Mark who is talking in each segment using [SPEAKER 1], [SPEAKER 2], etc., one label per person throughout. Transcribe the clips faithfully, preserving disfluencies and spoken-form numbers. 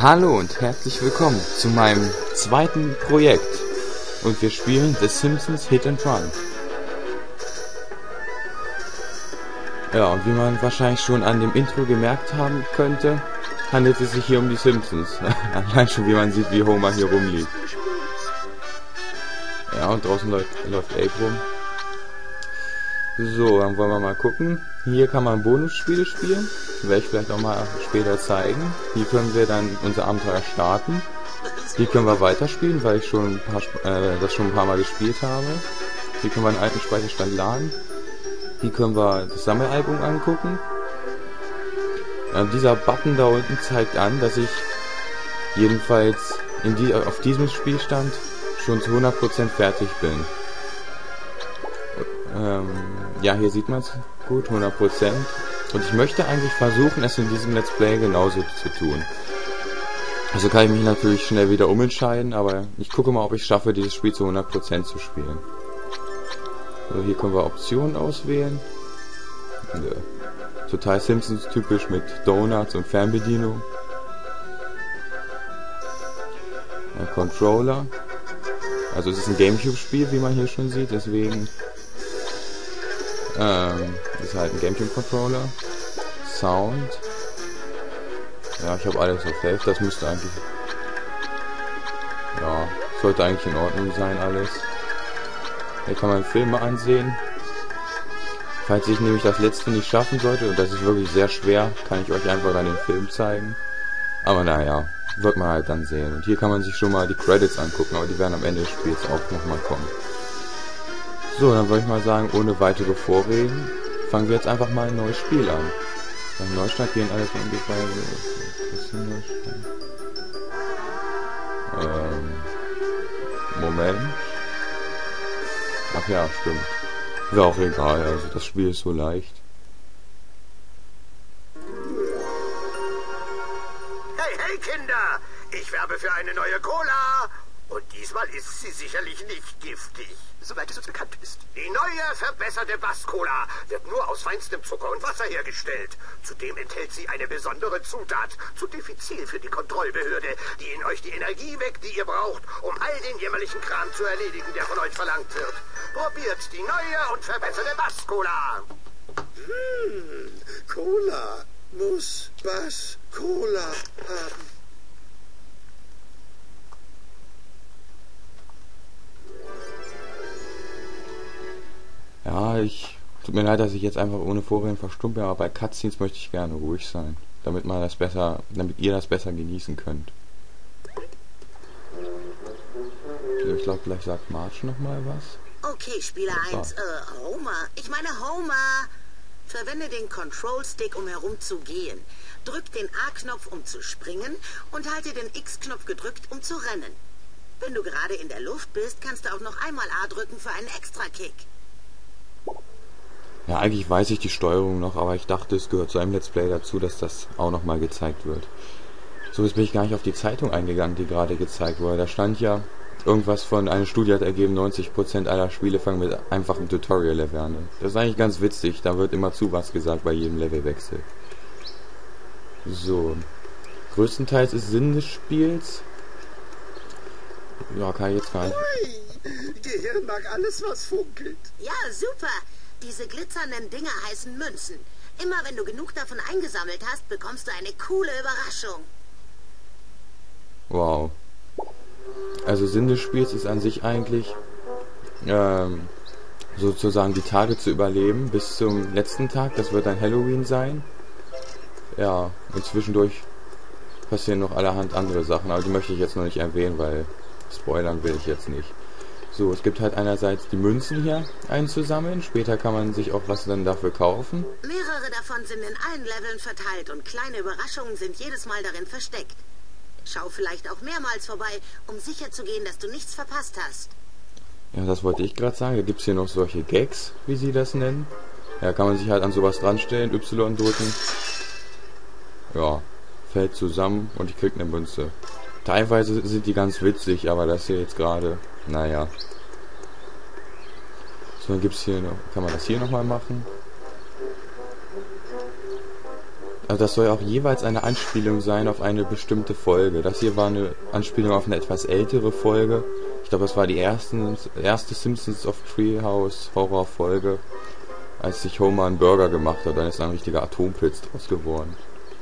[SPEAKER 1] Hallo und herzlich willkommen zu meinem zweiten Projekt. Und wir spielen The Simpsons Hit and Run. Ja, und wie man wahrscheinlich schon an dem Intro gemerkt haben könnte, handelt es sich hier um die Simpsons. Allein schon, wie man sieht, wie Homer hier rumliegt. Ja, und draußen läuft, läuft Abe rum. So, dann wollen wir mal gucken. Hier kann man Bonusspiele spielen. Werde ich vielleicht auch mal später zeigen. Hier können wir dann unser Abenteuer starten. Hier können wir weiterspielen, weil ich schon ein paar, äh, das schon ein paar Mal gespielt habe. Hier können wir einen alten Speicherstand laden. Hier können wir das Sammelalbum angucken. Ja, dieser Button da unten zeigt an, dass ich jedenfalls in die, auf diesem Spielstand schon zu hundert Prozent fertig bin. Ähm, ja, hier sieht man es gut, hundert Prozent. Und ich möchte eigentlich versuchen, es in diesem Let's Play genauso zu tun. Also kann ich mich natürlich schnell wieder umentscheiden, aber ich gucke mal, ob ich schaffe, dieses Spiel zu hundert Prozent zu spielen. So, hier können wir Optionen auswählen. Nö. Total Simpsons typisch mit Donuts und Fernbedienung. Der Controller. Also es ist ein Gamecube-Spiel, wie man hier schon sieht, deswegen ähm, ist halt ein Gamecube-Controller. Sound. Ja, ich habe alles auf Hälfte, das müsste eigentlich... Ja, sollte eigentlich in Ordnung sein alles. Hier kann man Filme ansehen. Falls ich nämlich das letzte nicht schaffen sollte, und das ist wirklich sehr schwer, kann ich euch einfach dann den Film zeigen. Aber naja, wird man halt dann sehen. Und hier kann man sich schon mal die Credits angucken, aber die werden am Ende des Spiels auch nochmal kommen. So, dann würde ich mal sagen, ohne weitere Vorreden, fangen wir jetzt einfach mal ein neues Spiel an. Beim Neustart gehen alles ungefähr so. Ähm, Moment. Ach ja, stimmt. Wäre auch egal, also das Spiel ist so leicht.
[SPEAKER 2] Hey, hey Kinder! Ich werbe für eine neue Cola! Und diesmal ist sie sicherlich nicht giftig. Soweit es uns bekannt ist. Die neue, verbesserte Bass-Cola wird nur aus feinstem Zucker und Wasser hergestellt. Zudem enthält sie eine besondere Zutat, zu diffizil für die Kontrollbehörde, die in euch die Energie weckt, die ihr braucht, um all den jämmerlichen Kram zu erledigen, der von euch verlangt wird. Probiert die neue und verbesserte Bass-Cola.
[SPEAKER 3] Hm, Cola muss Bass-Cola haben.
[SPEAKER 1] Ja, ich... Tut mir leid, dass ich jetzt einfach ohne Vorreden verstummt bin, aber bei Cutscenes möchte ich gerne ruhig sein. Damit man das besser... damit ihr das besser genießen könnt. Ich glaube, vielleicht sagt Marge noch mal was.
[SPEAKER 4] Okay, Spieler eins, äh, Homer. Ich meine Homer. Verwende den Control-Stick, um herumzugehen. Drück den A-Knopf, um zu springen, und halte den X-Knopf gedrückt, um zu rennen. Wenn du gerade in der Luft bist, kannst du auch noch einmal A drücken für einen Extra-Kick.
[SPEAKER 1] Ja, eigentlich weiß ich die Steuerung noch, aber ich dachte, es gehört zu einem Let's Play dazu, dass das auch nochmal gezeigt wird. So, jetzt bin ich gar nicht auf die Zeitung eingegangen, die gerade gezeigt wurde. Da stand ja irgendwas von, eine Studie hat ergeben, neunzig Prozent aller Spiele fangen mit einfachem Tutorial-Level an. Das ist eigentlich ganz witzig, da wird immer zu was gesagt bei jedem Levelwechsel. So, größtenteils ist Sinn des Spiels... Ja, kann ich jetzt gar nicht...
[SPEAKER 3] Ui, Gehirn mag alles, was funkelt.
[SPEAKER 4] Ja, super. Diese glitzernden Dinger heißen Münzen. Immer wenn du genug davon eingesammelt hast, bekommst du eine coole Überraschung.
[SPEAKER 1] Wow. Also Sinn des Spiels ist an sich eigentlich ähm, sozusagen die Tage zu überleben bis zum letzten Tag. Das wird dann Halloween sein. Ja, und zwischendurch passieren noch allerhand andere Sachen, aber die möchte ich jetzt noch nicht erwähnen, weil spoilern will ich jetzt nicht. So, es gibt halt einerseits die Münzen hier einzusammeln, später kann man sich auch was dann dafür kaufen.
[SPEAKER 4] Mehrere davon sind in allen Leveln verteilt und kleine Überraschungen sind jedes Mal darin versteckt. Schau vielleicht auch mehrmals vorbei, um sicherzugehen, dass du nichts verpasst hast.
[SPEAKER 1] Ja, das wollte ich gerade sagen. Da gibt es hier noch solche Gags, wie sie das nennen. Ja, kann man sich halt an sowas dranstellen, Y drücken. Ja, fällt zusammen und ich krieg eine Münze. Teilweise sind die ganz witzig, aber das hier jetzt gerade, naja. So, dann gibt's hier noch, kann man das hier nochmal machen. Also das soll ja auch jeweils eine Anspielung sein auf eine bestimmte Folge. Das hier war eine Anspielung auf eine etwas ältere Folge. Ich glaube, das war die ersten, erste Simpsons of Treehouse Horror Folge, als sich Homer einen Burger gemacht hat. Dann ist da ein richtiger Atompilz draus geworden.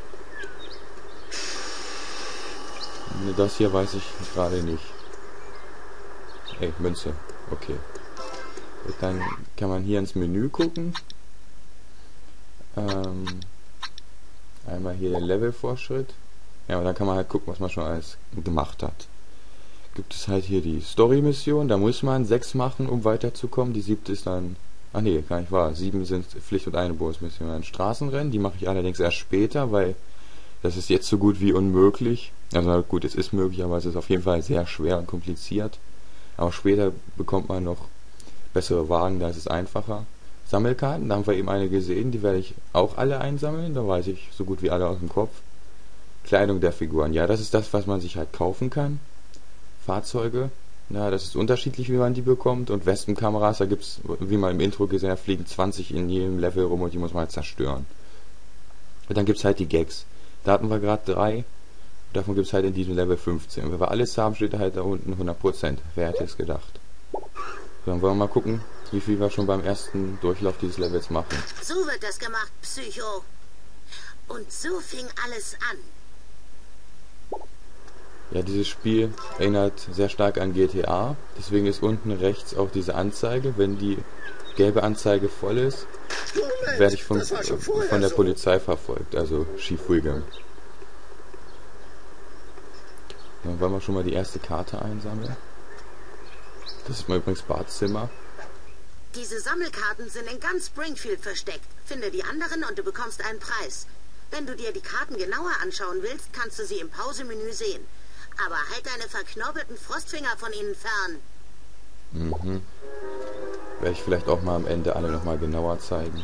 [SPEAKER 1] Das hier weiß ich gerade nicht. Ey, Münze. Okay. Und dann kann man hier ins Menü gucken. Ähm, einmal hier den Levelfortschritt. Ja, und dann kann man halt gucken, was man schon alles gemacht hat. Gibt es halt hier die Story-Mission. Da muss man sechs machen, um weiterzukommen. Die siebte ist dann... Ach nee, gar nicht wahr. Sieben sind Pflicht- und eine Bonusmission. Ein Straßenrennen. Die mache ich allerdings erst später, weil das ist jetzt so gut wie unmöglich. Also gut, es ist möglich, aber es ist auf jeden Fall sehr schwer und kompliziert. Aber später bekommt man noch bessere Wagen, da ist es einfacher. Sammelkarten, da haben wir eben eine gesehen, die werde ich auch alle einsammeln, da weiß ich so gut wie alle aus dem Kopf. Kleidung der Figuren, ja, das ist das, was man sich halt kaufen kann. Fahrzeuge, ja, das ist unterschiedlich, wie man die bekommt. Und Wespenkameras, da gibt's, wie man im Intro gesehen hat, fliegen zwanzig in jedem Level rum und die muss man halt zerstören. Und dann gibt's halt die Gags. Da hatten wir gerade drei. Davon gibt es halt in diesem Level fünfzehn. Und wenn wir alles haben, steht da halt da unten hundert Prozent. Wer hätte es gedacht? So, dann wollen wir mal gucken, wie viel wir schon beim ersten Durchlauf dieses Levels machen.
[SPEAKER 4] So wird das gemacht, Psycho. Und so fing alles an.
[SPEAKER 1] Ja, dieses Spiel erinnert sehr stark an G T A. Deswegen ist unten rechts auch diese Anzeige. Wenn die gelbe Anzeige voll ist,
[SPEAKER 3] Moment,
[SPEAKER 1] werde ich von,
[SPEAKER 3] das war schon vorher
[SPEAKER 1] von der
[SPEAKER 3] so.
[SPEAKER 1] Polizei verfolgt. Also Chief Wiggum. Dann wollen wir schon mal die erste Karte einsammeln. Das ist mal übrigens Badzimmer.
[SPEAKER 4] Diese Sammelkarten sind in ganz Springfield versteckt. Finde die anderen und du bekommst einen Preis. Wenn du dir die Karten genauer anschauen willst, kannst du sie im Pausemenü sehen. Aber halt deine verknorpelten Frostfinger von ihnen fern.
[SPEAKER 1] Mhm. Werde ich vielleicht auch mal am Ende alle nochmal genauer zeigen.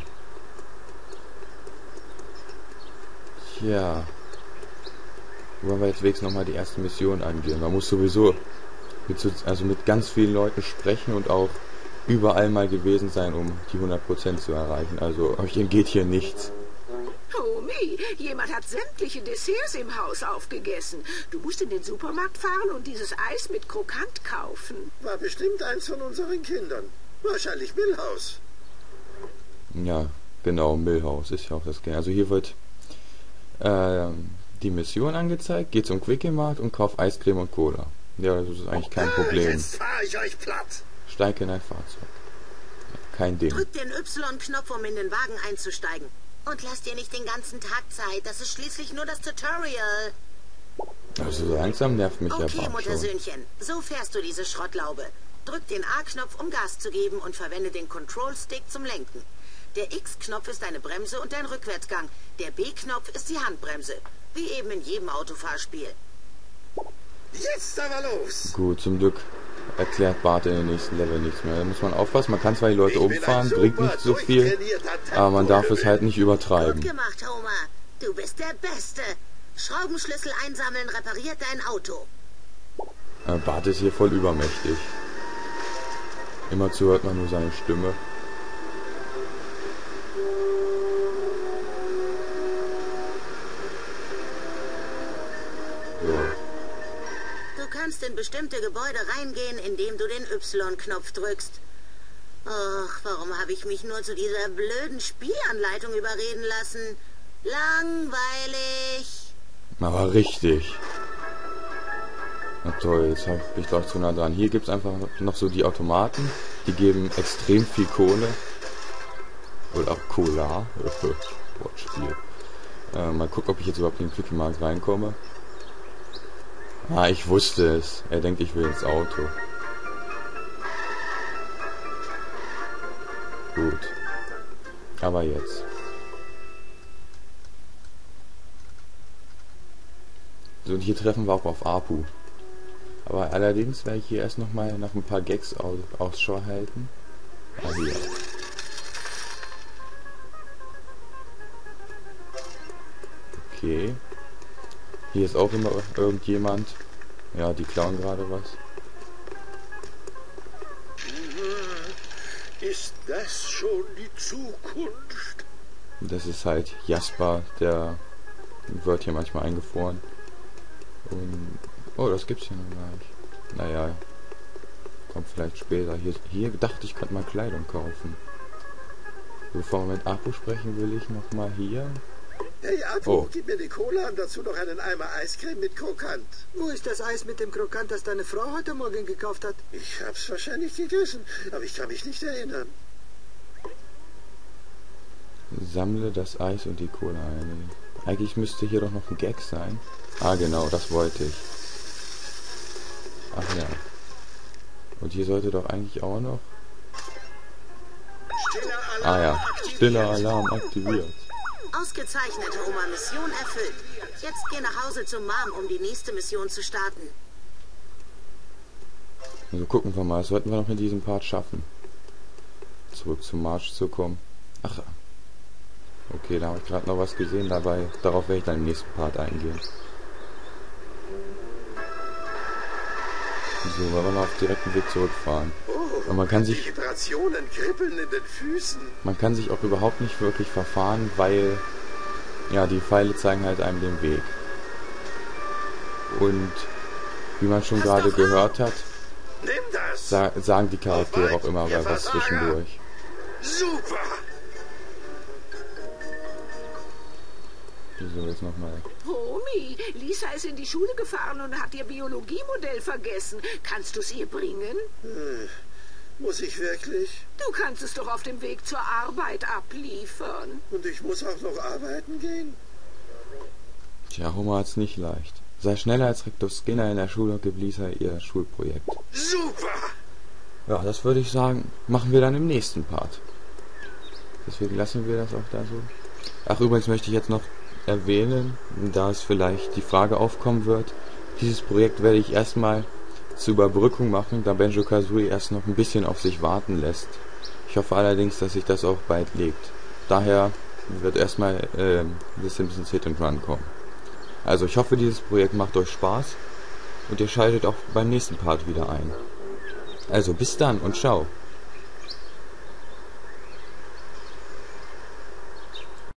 [SPEAKER 1] Tja. Wollen wir jetzt wenigstens nochmal die erste Mission angehen. Man muss sowieso mit, so, also mit ganz vielen Leuten sprechen und auch überall mal gewesen sein, um die hundert Prozent zu erreichen. Also euch entgeht hier nichts.
[SPEAKER 5] Homie, jemand hat sämtliche Desserts im Haus aufgegessen. Du musst in den Supermarkt fahren und dieses Eis mit Krokant kaufen.
[SPEAKER 3] War bestimmt eins von unseren Kindern. Wahrscheinlich Milhouse.
[SPEAKER 1] Ja, genau, Milhouse ist ja auch das Game. Also hier wird ähm, die Mission angezeigt, geht zum Quickie-Markt und kauft Eiscreme und Cola. Ja, das ist eigentlich kein
[SPEAKER 3] Ah,
[SPEAKER 1] Problem.
[SPEAKER 3] jetzt fahr ich euch platt.
[SPEAKER 1] Steig in ein Fahrzeug. Kein Ding.
[SPEAKER 4] Drück den Y-Knopf, um in den Wagen einzusteigen. Und lass dir nicht den ganzen Tag Zeit. Das ist schließlich nur das Tutorial.
[SPEAKER 1] Also so langsam nervt mich
[SPEAKER 4] Okay,
[SPEAKER 1] der Bart schon.
[SPEAKER 4] Muttersöhnchen. So fährst du diese Schrottlaube. Drück den A-Knopf, um Gas zu geben und verwende den Control-Stick zum Lenken. Der X-Knopf ist deine Bremse und dein Rückwärtsgang. Der B-Knopf ist die Handbremse. Wie eben in jedem Autofahrspiel.
[SPEAKER 3] Jetzt aber los.
[SPEAKER 1] Gut, zum Glück erklärt Bart in den nächsten Level nichts mehr. Da muss man aufpassen, man kann zwar die Leute
[SPEAKER 3] Ich bin ein
[SPEAKER 1] umfahren,
[SPEAKER 3] super
[SPEAKER 1] bringt nicht so viel,
[SPEAKER 3] durchtrainierter
[SPEAKER 1] aber man darf es halt nicht
[SPEAKER 4] Gut
[SPEAKER 1] übertreiben.
[SPEAKER 4] gemacht, Homer. Du bist der Beste. Schraubenschlüssel einsammeln repariert dein Auto.
[SPEAKER 1] Äh, Bart ist hier voll übermächtig. Immerzu hört man nur seine Stimme. So.
[SPEAKER 4] Du kannst in bestimmte Gebäude reingehen, indem du den Y-Knopf drückst. Ach, warum habe ich mich nur zu dieser blöden Spielanleitung überreden lassen? Langweilig.
[SPEAKER 1] Aber richtig. Na toll, jetzt hab ich doch zu nah dran. Hier gibt es einfach noch so die Automaten, die geben extrem viel Kohle. Oder auch Cola. Wortspiel. Äh, mal gucken, ob ich jetzt überhaupt in den Quickie-Markt reinkomme. Ah, ich wusste es. Er denkt, ich will ins Auto. Gut. Aber jetzt. So, und hier treffen wir auch auf Apu. Aber allerdings werde ich hier erst nochmal nach ein paar Gags aus Ausschau halten. Ah, hier. Okay. Hier ist auch immer irgendjemand. Ja, die klauen gerade was.
[SPEAKER 3] Ist das schon die Zukunft?
[SPEAKER 1] Das ist halt Jasper, der wird hier manchmal eingefroren. Und oh, das gibt's hier noch gar nicht. Naja, kommt vielleicht später. Hier, hier dachte ich, könnte mal Kleidung kaufen. Bevor wir mit Apu sprechen, will ich noch mal hier.
[SPEAKER 3] Hey Apu,
[SPEAKER 1] Oh.
[SPEAKER 3] gib mir die Cola und dazu noch einen Eimer Eiscreme mit Krokant.
[SPEAKER 6] Wo ist das Eis mit dem Krokant, das deine Frau heute Morgen gekauft hat?
[SPEAKER 3] Ich hab's wahrscheinlich gegessen, aber ich kann mich nicht erinnern.
[SPEAKER 1] Sammle das Eis und die Cola ein. Eigentlich müsste hier doch noch ein Gag sein. Ah, genau, das wollte ich. Ach ja. Und hier sollte doch eigentlich auch noch... Ah ja, stiller Alarm aktiviert.
[SPEAKER 4] Ausgezeichnet, Oma. Mission erfüllt. Jetzt geh nach Hause zu Mom, um die nächste Mission zu starten.
[SPEAKER 1] Also gucken wir mal, das sollten wir noch in diesem Part schaffen. Zurück zum Marsch zu kommen. Ach, okay, da habe ich gerade noch was gesehen, dabei, darauf werde ich dann im nächsten Part eingehen. So, wollen wir mal auf direkten Weg zurückfahren.
[SPEAKER 3] Oh,
[SPEAKER 1] Und man kann
[SPEAKER 3] die
[SPEAKER 1] sich,
[SPEAKER 3] Vibrationen kribbeln in den Füßen.
[SPEAKER 1] man kann sich auch überhaupt nicht wirklich verfahren, weil, ja, die Pfeile zeigen halt einem den Weg. Und, wie man schon gerade gehört hat,
[SPEAKER 3] Nimm das!
[SPEAKER 1] sa sagen die Charaktere auch immer mal was zwischendurch.
[SPEAKER 3] Super!
[SPEAKER 1] So, jetzt nochmal.
[SPEAKER 5] Homie, Lisa ist in die Schule gefahren und hat ihr Biologiemodell vergessen. Kannst du es ihr bringen?
[SPEAKER 3] Hm, muss ich wirklich?
[SPEAKER 5] Du kannst es doch auf dem Weg zur Arbeit abliefern.
[SPEAKER 3] Und ich muss auch noch arbeiten gehen?
[SPEAKER 1] Tja, Homer hat's nicht leicht. Sei schneller als Rektor Skinner in der Schule und gib Lisa ihr Schulprojekt.
[SPEAKER 3] Super!
[SPEAKER 1] Ja, das würde ich sagen, machen wir dann im nächsten Part. Deswegen lassen wir das auch da so. Ach, übrigens möchte ich jetzt noch erwähnen, da es vielleicht die Frage aufkommen wird, dieses Projekt werde ich erstmal zur Überbrückung machen, da Banjo-Kazooie erst noch ein bisschen auf sich warten lässt. Ich hoffe allerdings, dass sich das auch bald legt. Daher wird erstmal äh, The Simpsons Hit and Run kommen. Also ich hoffe, dieses Projekt macht euch Spaß und ihr schaltet auch beim nächsten Part wieder ein. Also bis dann und ciao.